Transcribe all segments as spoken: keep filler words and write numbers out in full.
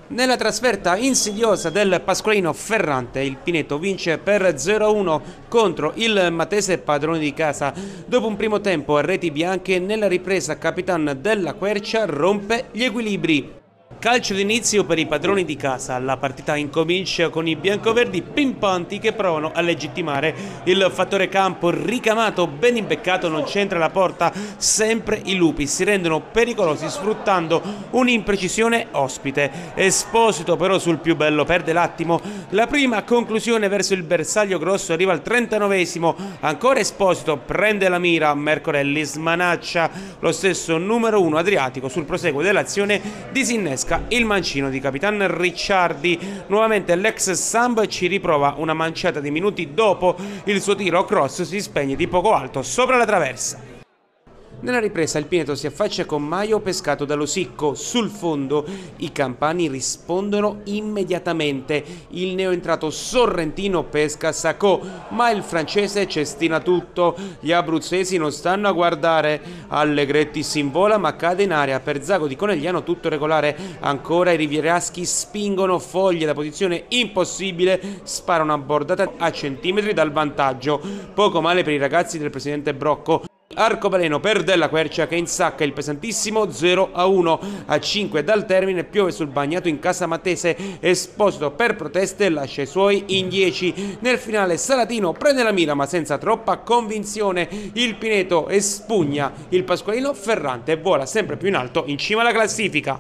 Nella trasferta insidiosa del Pasqualino Ferrante, il Pineto vince per zero a uno contro il Matese, padrone di casa. Dopo un primo tempo a reti bianche, nella ripresa Capitan della Quercia rompe gli equilibri. Calcio d'inizio per i padroni di casa. La partita incomincia con i biancoverdi pimpanti che provano a legittimare il fattore campo ricamato, ben imbeccato, non c'entra la porta. Sempre i lupi si rendono pericolosi sfruttando un'imprecisione ospite. Esposito però sul più bello perde l'attimo. La prima conclusione verso il bersaglio grosso arriva al trentanovesimo. Ancora Esposito prende la mira, Mercorelli smanaccia lo stesso numero uno Adriatico. Sul proseguo dell'azione disinnesca il mancino di Capitan Ricciardi. Nuovamente l'ex Samb ci riprova una manciata di minuti dopo. Il suo tiro cross si spegne di poco alto sopra la traversa. Nella ripresa il Pineto si affaccia con Maio pescato dallo Sicco. Sul fondo i campani rispondono immediatamente. Il neoentrato sorrentino pesca Sacco, ma il francese cestina tutto. Gli abruzzesi non stanno a guardare. Allegretti si invola ma cade in aria. Per Zago di Conegliano tutto regolare. Ancora i rivieraschi spingono Foglie da posizione impossibile. Spara una bordata a centimetri dal vantaggio. Poco male per i ragazzi del presidente Brocco. Arcobaleno per Della Quercia che insacca il pesantissimo zero a uno. A cinque dal termine piove sul bagnato in casa Matese. Esposito per proteste lascia i suoi in dieci. Nel finale Salatino prende la mira ma senza troppa convinzione. Il Pineto espugna il Pasqualino Ferrante e vola sempre più in alto in cima alla classifica.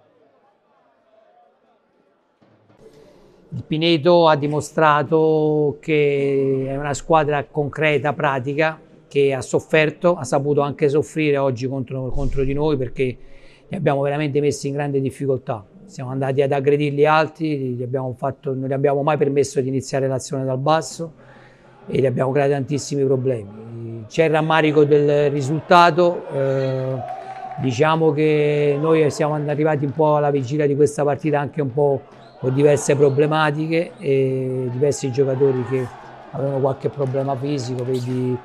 Il Pineto ha dimostrato che è una squadra concreta, pratica, che ha sofferto, ha saputo anche soffrire oggi contro, contro di noi, perché li abbiamo veramente messi in grande difficoltà. Siamo andati ad aggredirli alti, gli abbiamo fatto, non gli abbiamo mai permesso di iniziare l'azione dal basso e gli abbiamo creato tantissimi problemi. C'è il rammarico del risultato, eh, diciamo che noi siamo arrivati un po' alla vigilia di questa partita anche un po' con diverse problematiche e diversi giocatori che avevano qualche problema fisico, vedi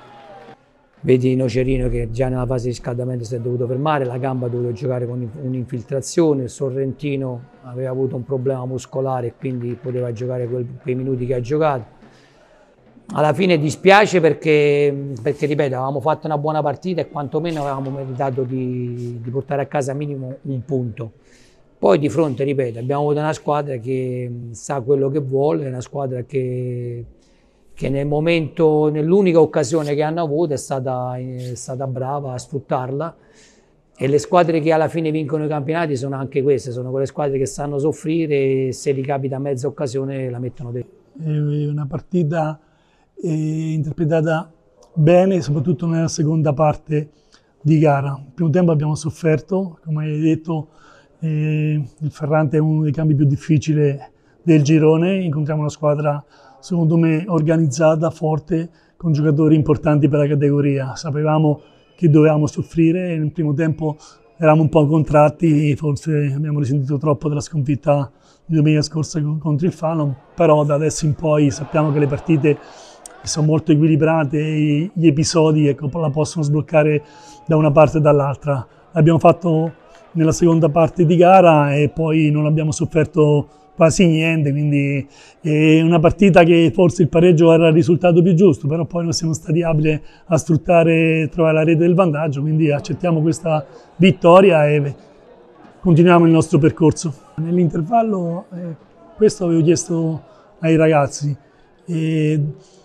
Vedi Nocerino che già nella fase di riscaldamento si è dovuto fermare, la gamba ha dovuto giocare con un'infiltrazione, il Sorrentino aveva avuto un problema muscolare e quindi poteva giocare quel, quei minuti che ha giocato. Alla fine dispiace perché, perché, ripeto, avevamo fatto una buona partita e quantomeno avevamo meritato di, di portare a casa minimo un punto. Poi di fronte, ripeto, abbiamo avuto una squadra che sa quello che vuole, una squadra che... che nel momento, nell'unica occasione che hanno avuto è stata, è stata brava a sfruttarla, e le squadre che alla fine vincono i campionati sono anche queste, sono quelle squadre che sanno soffrire e se gli capita mezza occasione la mettono dentro. È una partita eh, interpretata bene, soprattutto nella seconda parte di gara. Il primo tempo abbiamo sofferto, come hai detto, eh, il Ferrante è uno dei campi più difficili del girone, incontriamo una squadra secondo me organizzata, forte, con giocatori importanti per la categoria. Sapevamo che dovevamo soffrire, nel primo tempo eravamo un po' contratti, forse abbiamo risentito troppo della sconfitta di domenica scorsa contro il Fano, però da adesso in poi sappiamo che le partite sono molto equilibrate e gli episodi, ecco, la possono sbloccare da una parte e dall'altra. L'abbiamo fatto nella seconda parte di gara e poi non abbiamo sofferto quasi niente, quindi è una partita che forse il pareggio era il risultato più giusto, però poi non siamo stati abili a sfruttare e trovare la rete del vantaggio, quindi accettiamo questa vittoria e continuiamo il nostro percorso. Nell'intervallo, eh, questo avevo chiesto ai ragazzi, e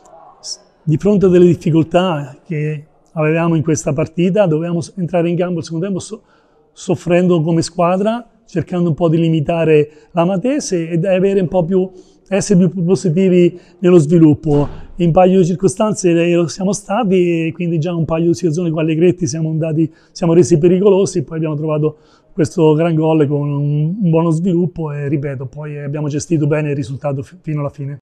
di fronte a delle difficoltà che avevamo in questa partita, dovevamo entrare in campo il secondo tempo so soffrendo come squadra, cercando un po' di limitare la Matese e avere un po' più, essere più positivi nello sviluppo. In un paio di circostanze lo siamo stati e quindi già un paio di situazioni con Allegretti siamo andati, siamo resi pericolosi e poi abbiamo trovato questo gran gol con un, un buono sviluppo e ripeto, poi abbiamo gestito bene il risultato fino alla fine.